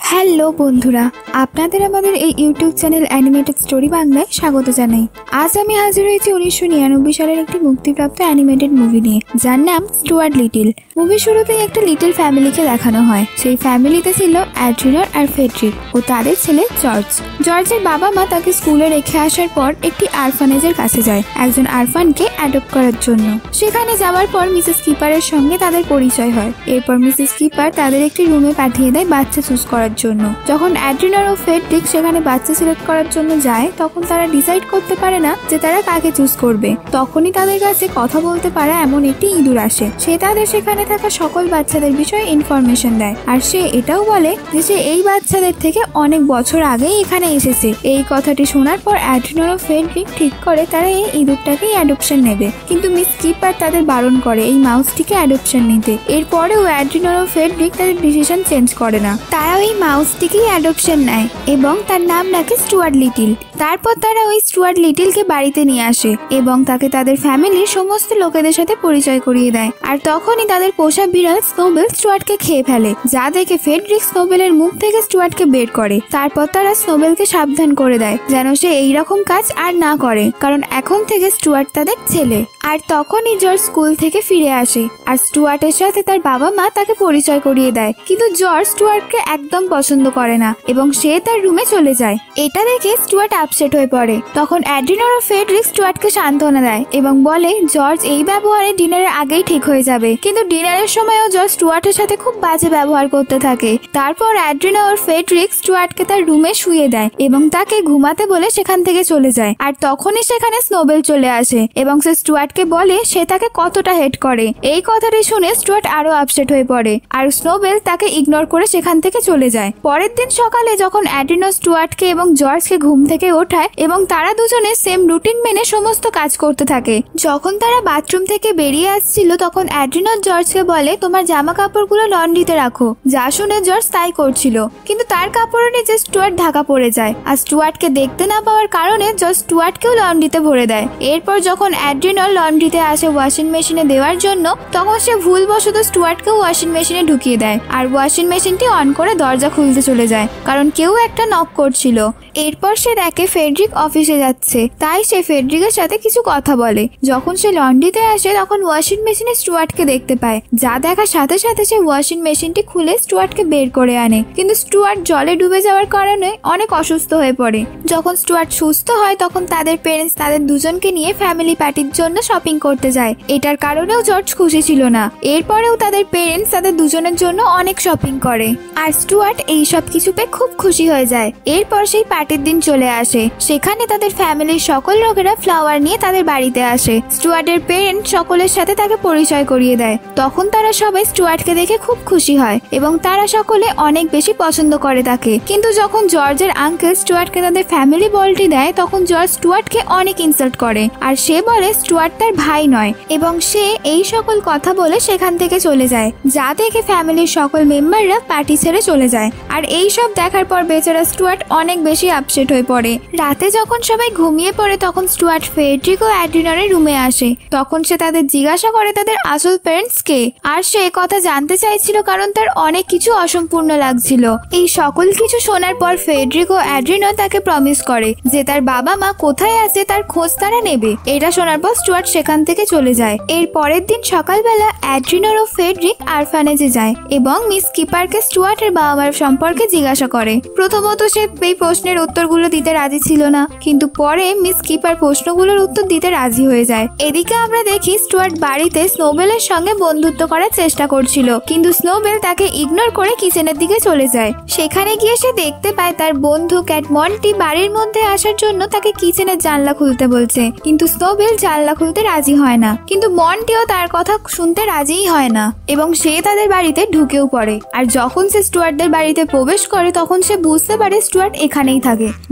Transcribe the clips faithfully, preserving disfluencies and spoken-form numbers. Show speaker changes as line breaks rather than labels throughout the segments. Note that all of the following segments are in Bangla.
হ্যালো বন্ধুরা, আপনাদের আমাদের এই ইউটিউব চ্যানেল অ্যানিমেটেড স্টোরি বাংলায় স্বাগত জানাই। আজ আমি হাজির হয়েছি উনিশশো নিরানব্বই সালের একটি মুক্তিপ্রাপ্ত অ্যানিমেটেড মুভি নিয়ে, যার নাম স্টুয়ার্ট লিটল। মুভি শুরুতেই একটা লিটল ফ্যামিলিকে দেখানো হয়। সেই ফ্যামিলিতে ছিল অ্যাড্রিনার আর ফেডরিক ও তাদের ছেলে জর্জ। জর্জের বাবা মা তাকে স্কুলে রেখে আসার পর একটি আরফানেজের কাছে যায় একজন আরফানকে অ্যাডপ্ট করার জন্য। সেখানে যাওয়ার পর মিসেস কিপারের সঙ্গে তাদের পরিচয় হয়। এরপর মিসেস কিপার তাদের একটি রুমে পাঠিয়ে দেয় বাচ্চা চুজ করার জন্য। যখন অ্যাড্রিনার ও ফেডরিক সেখানে বাচ্চা সিলেক্ট করার জন্য যায়, তখন তারা ডিসাইড করতে পারে না যে তারা কাকে চুজ করবে। তখনই তাদের কাছে কথা বলতে পারা এমন একটি ইঁদুর আসে। সে তাদের সেখানে থাকা সকল বাচ্চাদের বিষয়ে ইনফরমেশন দেয়, আর সে এটাও বলে যে সে এই বাচ্চাদের থেকে অনেক বছর আগেই এখানে এসেছে। এই কথাটি শোনার পর অ্যাড্রিনার ও ফেডরিক ঠিক করে তারা এই ইঁদুরটাকেই অ্যাডপশন নেবে, কিন্তু মিস কিপার তাদের বারণ করে এই মাউসটিকে অ্যাডপশন নিতে। এরপরেও অ্যাড্রিনার ও ফেডরিক তাদের ডিসিশন চেঞ্জ করে না। তারা ওই মাউসটিকেই অ্যাডপশন নেয় এবং তার নাম রাখে স্টুয়ার্ট লিটল। তারপর তারা ওই স্টুয়ার্ট লিটলকে বাড়িতে নিয়ে আসে এবং তাকে তাদের ফ্যামিলির সমস্ত লোকেদের সাথে পরিচয় করিয়ে দেয়। আর তখনই তাদের পোষা বিড়াল স্নোবেল স্টুয়ার্টকে খেয়ে ফেলে, যা দেখে ফেডরিক স্নোবেলের মুখ থেকে স্টুয়ার্টকে বের করে। তারপর তারা স্নোবেলকে সাবধান করে দেয় যেন সে এইরকম কাজ আর না করে, কারণ এখন থেকে স্টুয়ার্ট তাদের ছেলে। আর তখনই জর্জ স্কুল থেকে ফিরে আসে আর স্টুয়ার্টের সাথে তার বাবা মা তাকে পরিচয় করিয়ে দেয়, কিন্তু জর্জ স্টুয়ার্টকে একদম পছন্দ করে না এবং সে তার রুমে চলে যায়। এটা দেখে স্টুয়ার্ট আপসেট হয়ে পড়ে। তখন অ্যাড্রিনার ও ফেডরিক স্টুয়ার্টকে সান্ত্বনা দেয় এবং বলে জর্জ এই ব্যবহারে ডিনারের আগেই ঠিক হয়ে যাবে, কিন্তু ডিনারের সময়ও জর্জ স্টুয়ার্টের সাথে খুব বাজে ব্যবহার করতে থাকে। তারপর অ্যাড্রিনা ও ফেডরিক স্টুয়ার্টকে তার রুমে শুয়ে দেয় এবং তাকে ঘুমাতে বলে সেখান থেকে চলে যায়। আর তখনই সেখানে স্নোবেল চলে আসে এবং সে স্টুয়ার্টকে বলে সে তাকে কতটা হেট করে। এই কথাটি শুনে স্টুয়ার্ট আরো আপসেট হয়ে পড়ে আর স্নোবেল তাকে ইগনোর করে সেখান থেকে চলে যায়। পরের দিন সকালে যখন অ্যাড্রিনা স্টুয়ার্টকে এবং জর্জকে ঘুম থেকে ওঠায় এবং তারা দুজনে সেম রুটিন মেনে সমস্ত কাজ করতে থাকে। যখন তারা বাথরুম থেকে বেরিয়ে আসছিল, তখন অ্যাড্রিনা জর্জকে বলে তোমার জামা কাপড়গুলো লন্ড্রিতে রাখো, যা শুনে জর্জ তাই করছিল, কিন্তু তার কাপড়ের নিচে স্টুয়ার্ট ঢাকা পড়ে যায়। আর স্টুয়ার্টকে দেখতে না পাওয়ার কারণে জর্জ স্টুয়ার্টকেও লন্ড্রিতে ভরে দেয়। এরপর যখন অ্যাড্রিনা লন্ড্রিতে আসে ওয়াশিং মেশিনে দেওয়ার জন্য, তখন সে ভুলবশত স্টুয়ার্টকেও ওয়াশিং মেশিনে ঢুকিয়ে দেয় আর ওয়াশিং মেশিনটি অন করে দরজা খুলতে চলে যায়, কারণ কেউ একটা নক করছিল। এরপর সে দেখে ফেডরিক অফিসে যাচ্ছে, তাই সে ফেডরিকের সাথে কিছু কথা বলে। যখন সে লন্ড্রিতে আসে তখন ওয়াশিং মেশিনে স্টুয়ার্টকে দেখতে পায়, যা দেখার সাথে সাথে সে ওয়াশিং মেশিনটি খুলে স্টুয়ার্টকে বের করে আনে, কিন্তু স্টুয়ার্ট জলে ডুবে যাওয়ার কারণে অনেক অসুস্থ হয়ে পড়ে। যখন স্টুয়ার্ট সুস্থ হয় তখন তাদের পেরেন্টস তাদের দুজনকে নিয়ে ফ্যামিলি পার্টির জন্য শপিং করতে যায়। এটার কারণেও জর্জ খুশি ছিল না। এরপরেও তাদের পেরেন্টস তাদের দুজনের জন্য অনেক শপিং করে আর স্টুয়ার্ট এই সব কিছু পেয়ে খুব খুশি হয়ে যায়। এরপর সেই পার্টির দিন চলে আসে। সেখানে তাদের ফ্যামিলির সকল লোকেরা ফ্লাওয়ার নিয়ে তাদের বাড়িতে আসে। স্টুয়ার্টের পেরেন্ট সকলের সাথে তাকে পরিচয় করিয়ে দেয়। তখন তারা সবাই স্টুয়ার্টকে দেখে খুব খুশি হয় এবং তারা সকলে অনেক বেশি পছন্দ করে তাকে। কিন্তু যখন জর্জের আঙ্কেল স্টুয়ার্টকে তাদের ফ্যামিলি বলটি দেয়, তখন জর্জ স্টুয়ার্টকে অনেক ইনসাল্ট করে আর সে বলে স্টুয়ার্ট তার ভাই নয় এবং সে এই সকল কথা বলে সেখান থেকে চলে যায়, যা দেখে ফ্যামিলির সকল মেম্বাররা পার্টি ছেড়ে চলে যায়। আর এই সব দেখার পর বেচারা স্টুয়ার্ট অনেক বেশি আপসেট হয়ে পড়ে। রাতে যখন সবাই ঘুমিয়ে পড়ে তখন স্টুয়ার্ট ফেডরিক ও অ্যাড্রিনারের রুমে আসে। তখন সে তাদের জিজ্ঞাসা করে তাদের আসল প্যারেন্টস কে, আর সে কথা জানতে চাইছিল কারণ তার অনেক কিছু অসম্পূর্ণ লাগছিল। এই সকল কিছু শোনার পর ফেডরিক ও অ্যাড্রিনা তাকে প্রমিস করে যে তার বাবা মা কোথায় আছে তার খোঁজ তারা নেবে। এটা শোনার পর স্টুয়ার্ট সেখান থেকে চলে যায়। এর পরের দিন সকালবেলা অ্যাড্রিনার ও ফেডরিক আরফানেজে যায় এবং মিস কিপারকে স্টুয়ার্টের বাবা মার সম্পর্কে জিজ্ঞাসা করে। প্রথমত সে এই প্রশ্নের উত্তরগুলো দিতে রাজি ছিল না, কিন্তু পরে মিস কিপার প্রশ্নগুলোর উত্তর দিতে রাজি হয়ে যায়। এদিকে আমরা দেখি স্টুয়ার্ট বাড়িতে স্নোবেলের সঙ্গে বন্ধুত্ব করার চেষ্টা করছিল, কিন্তু স্নোবেল তাকে ইগনোর করে কিচেনের দিকে চলে যায়। সেখানে গিয়ে সে দেখতে পায় তার বন্ধু ক্যাট মন্টি বাড়ির মধ্যে আসার জন্য তাকে কিচেনের জানলা খুলতে বলছে, কিন্তু স্নোবেল জানলা খুলতে রাজি হয় না, কিন্তু মন্টিও তার কথা শুনতে রাজিই হয় না এবং সে তাদের বাড়িতে ঢুকেও পড়ে। আর যখন সে স্টুয়ার্টদের বাড়িতে প্রবেশ করে তখন সে বুঝতে পারে স্টুয়ার্ট এখানেই থাকে, যা দেখে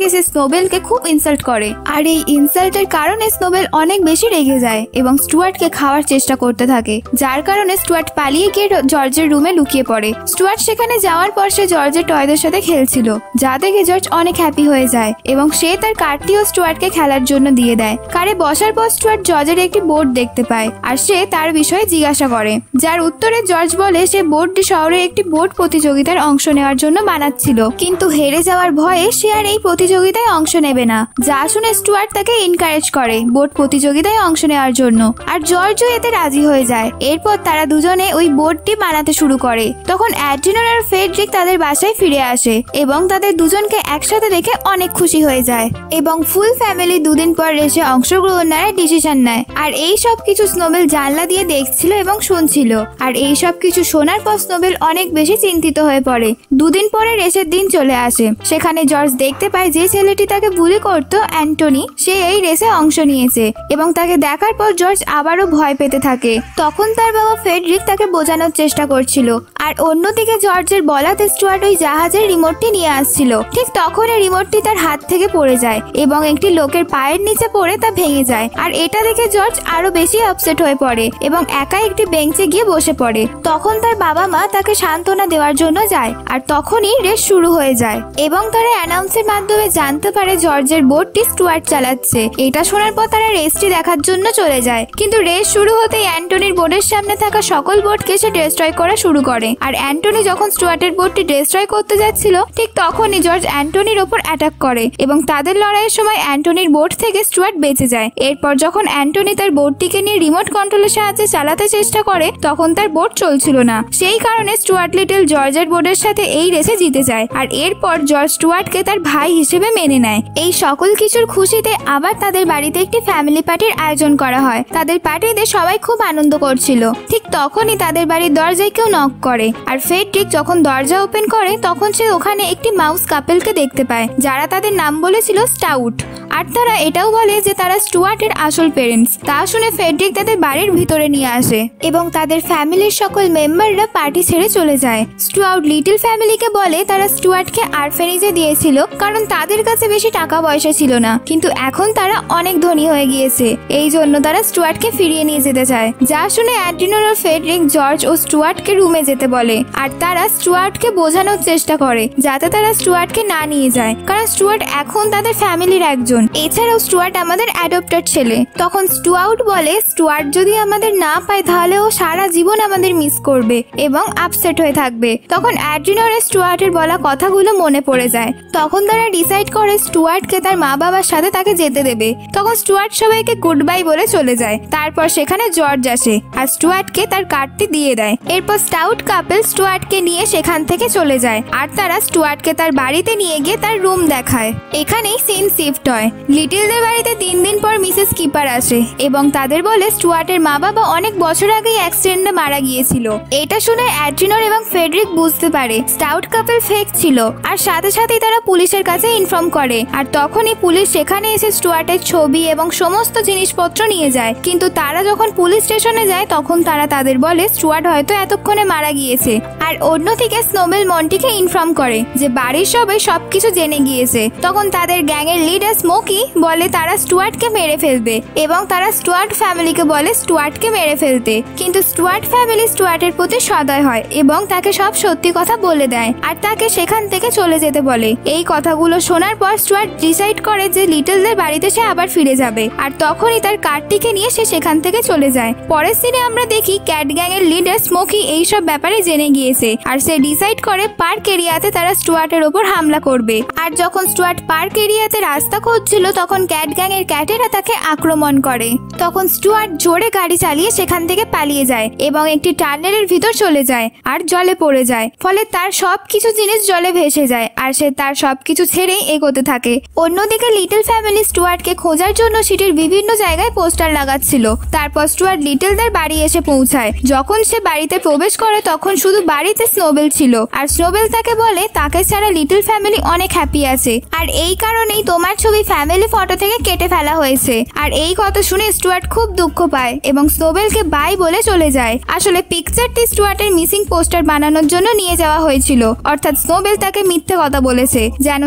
থেকে সে স্নোবেলকে খুব ইনসাল্ট করে। আর এই ইনসাল্টের কারণে স্নোবেল অনেক বেশি রেগে যায় এবং স্টুয়ার্টকে খাওয়ার চেষ্টা করতে থাকে, যার কারণে স্টুয়ার্ট পালিয়ে গিয়ে জর্জের রুমে লুকিয়ে পড়ে। স্টুয়ার্ট সেখানে যাওয়ার পর সে জর্জের টয়দের সাথে খেলছিল, যা দেখে জর্জ অনেক হ্যাপি হয়ে যায় এবং সে তার কারটিও স্টুয়ার্টকে খেলার জন্য দিয়ে দেয়। কারে বসার পর স্টুয়ার্ট জর্জের একটি বোর্ড দেখতে পায় আর সে তার বিষয়ে জিজ্ঞাসা করে, যার উত্তরে জর্জ বলে সে বোর্ডটি শহরের একটি বোর্ড প্রতিযোগিতার অংশ নেওয়ার জন্য বানাচ্ছিল, কিন্তু হেরে যাওয়ার ভয়ে সে আর এই প্রতিযোগিতায় অংশ নেবে না। যা শুনে স্টুয়ার্ট তাকে এনকারেজ করে বোর্ড প্রতিযোগিতায় অংশ নেওয়ার জন্য, আর জর্জও এতে রাজি হয়ে যায়। এরপর তারা দুজনে ওই বোর্ডটি বানাতে শুরু করে। তখন অ্যাড্রিনাল আর ফ্রেডরিক তাদের বাসায় ফিরে আসে এবং তাদের দুজনকে একসাথে দেখে অনেক খুশি হয়ে যায় এবং ফুল ফ্যামিলি দুদিন পর রেসে অংশগ্রহণ নেওয়ার ডিসিশন নেয়। আর এই সব কিছু স্নোবেল জানলা দিয়ে দেখছিল এবং শুনছিল। আর এই সব কিছু শোনার পর স্নোবেল অনেক বেশি চিন্তিত হয়ে পড়ে। দুদিন পরে রেসের দিন চলে আসে। সেখানে জর্জ দেখতে পায় যে ছেলেটি তাকে বুলি করতো, অ্যান্টনি, সে এই রেসে অংশ নিয়েছে এবং তাকে দেখার পর জর্জ আবারও ভয় পেতে থাকে। তখন তার বাবা ফ্রেডরিক তাকে বোঝানোর চেষ্টা করছিল। আর অন্যদিকে জর্জের বলাতে স্টুয়ার্ট ওই জাহাজের রিমোটটি নিয়ে আসছিল। ঠিক তখন এই রিমোটটি তার হাত থেকে পড়ে যায় এবং একটি লোকের পায়ের নিচে পড়ে তা ভেঙে যায়। আর এটা দেখে জর্জ আরো বেশি আপসেট হয়ে পড়ে এবং একা একটি বেঞ্চে গিয়ে বসে পড়ে। তখন তার বাবা মা তাকে সান্ত্বনা দেওয়ার জন্য যায় আর তখনই রেস শুরু হয়ে যায় এবং তারা অ্যানাউন্সের মাধ্যমে জানতে পারে জর্জের বোটটি স্টুয়ার্ট চালাচ্ছে। এটা শোনার পর তারা রেসটি দেখার জন্য চলে যায়, কিন্তু রেস শুরু হতেই অ্যান্টনির বোর্ডের সামনে থাকা সকল বোটকে সে ডিস্ট্রয় করা শুরু করে। আর অ্যান্টনি যখন স্টুয়ার্টের বোটটি ডিস্ট্রয় করতে যাচ্ছিল ঠিক তখনই জর্জ অ্যান্টনির ওপর অ্যাটাক করে এবং তাদের লড়াইয়ের সময় অ্যান্টনির বোট থেকে স্টুয়ার্ট বেঁচে যায়। এরপর যখন অ্যান্টনি তার বোটটিকে নিয়ে রিমোট কন্ট্রোলের সাহায্যে চালাতে চেষ্টা করে তখন তার বোট চলছিল না। সেই কারণে স্টুয়ার্ট লিটল জর্জের বোর্ডের সাথে এই রেসে জিতে যায়। আর এরপর জর্জ স্টুয়ার্টকে তার ভাই হিসেবে মেনে নেয়। এই সকল কিছুর খুশিতে আবার তাদের বাড়িতে একটি ফ্যামিলি পার্টির আয়োজন করা হয়। তাদের পার্টিতে সবাই খুব আনন্দ করছিল। ঠিক তখনই তাদের বাড়ির দরজায় কেউ নক করে আর ফ্রেডরিক যখন দরজা ওপেন করে তখন সে ওখানে একটি মাউস কাপেলকে দেখতে পায়, যারা তাদের নাম বলেছিল স্টাউট। আর তারা এটাও বলে যে তারা স্টুয়ার্টের আসল পেরেন্টস। তা শুনে ফ্রেডরিক তাদের বাড়ির ভিতরে নিয়ে আসে এবং তাদের ফ্যামিলির সকল মেম্বাররা পার্টি ছেড়ে চলে যায়। স্টুয়ার্ট লিটল ফ্যামিলিকে বলে তারা স্টুয়ার্টকে আরফেনিজে দিয়েছিল কারণ তাদের কাছে বেশি টাকা পয়সা ছিল না, কিন্তু এখন তারা অনেক ধনী হয়ে গিয়েছে, এই জন্য তারা স্টুয়ার্টকে ফিরিয়ে নিয়ে যেতে চায়। যা শুনে অ্যাড্রিনাল ও ফ্রেডরিক জর্জ ও স্টুয়ার্টকে রুমে যেতে বলে আর তারা স্টুয়ার্টকে বোঝানোর চেষ্টা করে যাতে তারা স্টুয়ার্টকে না নিয়ে যায়, কারণ স্টুয়ার্ট এখন তাদের ফ্যামিলির একজন। এছাড়াও স্টুয়ার্ট আমাদের অ্যাডপ্টেড ছেলে। তখন স্টুয়ার্ট বলে স্টুয়ার্ট যদি আমাদের না পায় তাহলে ও সারা জীবন আমাদের মিস করবে এবং আপসেট হয়ে থাকবে। তখন অ্যাড্রিনাল স্টুয়ার্টের বলা কথাগুলো মনে পড়ে যায়। তখন তারা ডিসাইড করে স্টুয়ার্টকে তার মা বাবার সাথে তাকে যেতে দেবে। তখন স্টুয়ার্ট সবাইকে গুড বাই বলে চলে যায়। তারপর সেখানে জর্জ আসে আর স্টুয়ার্টকে তার কার্ডটি দিয়ে দেয়। এরপর স্টাউট কাপল স্টুয়ার্টকে নিয়ে সেখান থেকে চলে যায় আর তারা স্টুয়ার্টকে তার বাড়িতে নিয়ে গিয়ে তার রুম দেখায়। এখানেই সিন শিফট হয়। লিটলদের বাড়িতে তিন দিন পর মিসেস কিপার আসে এবং তাদের বলে স্টুয়ার্টের মা বাবা অনেক বছর আগেই অ্যাক্সিডেন্টে মারা গিয়েছিল। এটা শুনে অ্যাড্রিনাল এবং ফ্রেডরিক বুঝতে পারে স্টাউট কাপল ফেক ছিল আর সাথে সাথেই তারা পুলিশের কাছে ইনফর্ম করে। আর তখনই পুলিশ সেখানে এসে স্টুয়ার্টের ছবি এবং সমস্ত জিনিসপত্র নিয়ে যায়। কিন্তু তারা যখন পুলিশ স্টেশনে যায় তখন তারা তাদের বলে স্টুয়ার্ট হয়তো এতক্ষণে মারা গিয়েছে। আর অন্যদিকে স্নোবেল মন্টিকে ইনফর্ম করে যে বাড়ির সবাই সবকিছু জেনে গিয়েছে। তখন তাদের গ্যাংয়ের লিডার স্মোকি বলে তারা স্টুয়ার্টকে মেরে ফেলবে এবং তারা স্টুয়ার্ট ফ্যামিলিকে বলে স্টুয়ার্টকে মেরে ফেলতে, কিন্তু স্টুয়ার্ট ফ্যামিলি স্টুয়ার্টের প্রতি সদয় হয় এবং তাকে সব সত্যি কথা বলে দেয় আর তাকে সেখান থেকে চলে যেতে বলে। এই কথাগুলো শোনার পর স্টুয়ার্ট ডিসাইড করে যে লিটলদের বাড়িতে সে আবার ফিরে যাবে আর তখনই তার কার্ডটিকে নিয়ে সে সেখান থেকে চলে যায়। পরের সিনে আমরা দেখি ক্যাট গ্যাং এর লিডার স্মোকি এইসব ব্যাপারে জেনে গিয়েছে আর সে ডিসাইড করে পার্ক এরিয়াতে তারা স্টুয়ার্টের ওপর হামলা করবে। আর যখন স্টুয়ার্ট পার্ক এরিয়াতে রাস্তা খুঁজছিল তখন ক্যাট গ্যাং এর ক্যাটেরা তাকে আক্রমণ করে। তখন স্টুয়ার্ট জোরে গাড়ি চালিয়ে সেখান থেকে পালিয়ে যায় এবং একটি টানেলের ভিতর চলে যায় আর জলে পড়ে যায়। ফলে তার সবকিছু জিনিস জলে ভেসে যায় আর সে তার সবকিছু ছেড়েই এগোতে থাকে। অন্যদিকে লিটল ফ্যামিলি স্টুয়ার্টকে খোঁজার জন্য সিটির বিভিন্ন জায়গায় পোস্টার লাগাচ্ছিল। তারপর স্টুয়ার্ট লিটলদের বাড়ি এসে পৌঁছায়। যখন সে বাড়িতে প্রবেশ করে তখন শুধু বাড়িতে স্নোবেল ছিল আর স্নোবেল তাকে বলে তাকে ছাড়া লিটল ফ্যামিলি অনেক হ্যাপি আছে আর এই কারণেই তোমার ছবি ফ্যামিলি ফটো থেকে কেটে ফেলা হয়েছে। আর এই কথা শুনে স্টুয়ার্ট খুব দুঃখ পায় এবং স্নোবেলকে বাই বলে চলে যায়। আসলে পিকচারটি স্টুয়ার্টের মিসিং পোস্টার বানানোর জন্য নিয়ে যাওয়া হয়েছিল, অর্থাৎ স্নোবেল তাকে মিথ্যে কথা বলেছে যেন সে আপসেট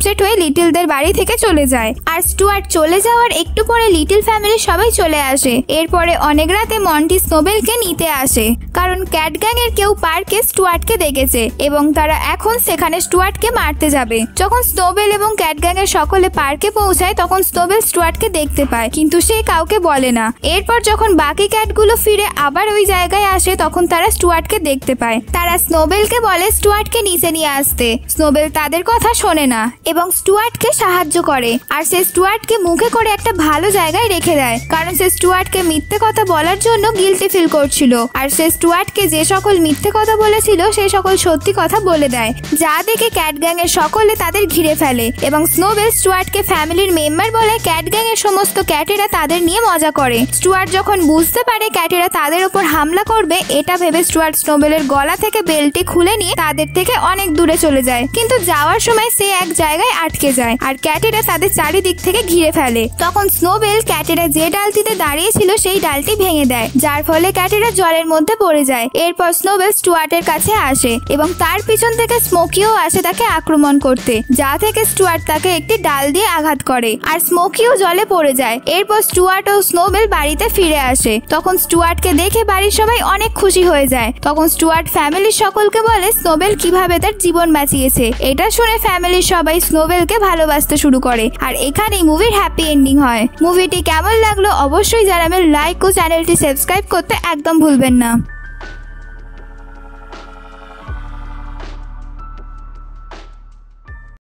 আপসেট হয়ে লিটলদের বাড়ি থেকে চলে যায়। আর স্টুয়ার্ট চলে যাওয়ার একটু পরে লিটল ফ্যামিলির সবাই চলে আসে। এরপরে অনেক রাতে মন্টি স্নোবেলকে নিতে আসে, কারণ ক্যাট গ্যাং এর কেউ পার্কে স্টুয়ার্টকে দেখেছে এবং তারা এখন সেখানে স্টুয়ার্টকে মারতে যাবে। যখন স্নোবেল এবং ক্যাট গ্যাং এর সকলে পার্কে পৌঁছায় তখন স্নোবেল স্টুয়ার্টকে দেখতে পায়, কিন্তু সে কাউকে বলে না। এরপর যখন বাকি ক্যাটগুলো ফিরে আবার ওই জায়গায় আসে তখন তারা স্টুয়ার্টকে দেখতে পায়। তারা স্নোবেলকে বলে স্টুয়ার্টকে নিচে নিয়ে আসতে। স্নোবেল তাদের কথা শোনে না এবং স্টুয়ার্টকে সাহায্য করে, আর সে স্টুয়ার্টকে মুখে করে একটা ভালো জায়গায় রেখে দেয়, কারণ সে স্টুয়ার্টকে মিথ্যে কথা বলার জন্য গিল্টি ফিল করছিল। আর সে স্টুয়ার্টকে যে সকল মিথ্যে কথা বলেছিল সেই সকল সত্যি কথা বলে দেয়, যা দেখে ক্যাট গ্যাং এর সকলে তাদের ঘিরে ফেলে এবং স্নোবেল স্টুয়ার্টকে ফ্যামিলির মেম্বার বলে ক্যাট গ্যাং এর সমস্ত ক্যাটেরা তাদের নিয়ে মজা করে। স্টুয়ার্ট যখন বুঝতে পারে ক্যাটেরা তাদের উপর হামলা করবে, এটা ভেবে স্টুয়ার্ট স্নোবেলের গলা থেকে বেল্টটি খুলে নিয়ে তাদের থেকে অনেক দূরে চলে যায়, কিন্তু যাওয়ার সময় সে এক জায়গায় আটকে যায় আর ক্যাটেরা তাদের চারিদিক থেকে ঘিরে ফেলে। তখন স্নোবেল ক্যাটেরা যে ডালটিতে দাঁড়িয়েছিল সেই ডালটি ভেঙে দেয়, যার ফলে ক্যাটেরা জলের মধ্যে পড়ে যায়। এরপর স্নোবেল স্টুয়ার্টের কাছে আসে এবং তার পিছন থেকে স্মোকিও আসে তাকে আক্রমণ করতে, যা থেকে স্টুয়ার্ট তাকে একটি ডাল দিয়ে আঘাত করে আর স্মোকিও জলে পড়ে যায়। এরপর স্টুয়ার্ট ও স্নোবেল বাড়িতে ফিরে আসে। তখন স্টুয়ার্টকে দেখে বাড়ির সবাই অনেক খুশি হয়ে যায়। তখন স্টুয়ার্ট ফ্যামিলির সকলকে বলে স্নোবেল কিভাবে তার জীবন বাঁচিয়েছে। এটা শুনে ফ্যামিলির সবাই স্নোবেলকে ভালোবাসতে শুরু করে, আর এখানেই মুভির হ্যাপি এন্ডিং হয়। মুভিটি কেমন লাগলো অবশ্যই জানাবেন, লাইক ও চ্যানেলটি সাবস্ক্রাইব করতে একদম ভুলবেন না।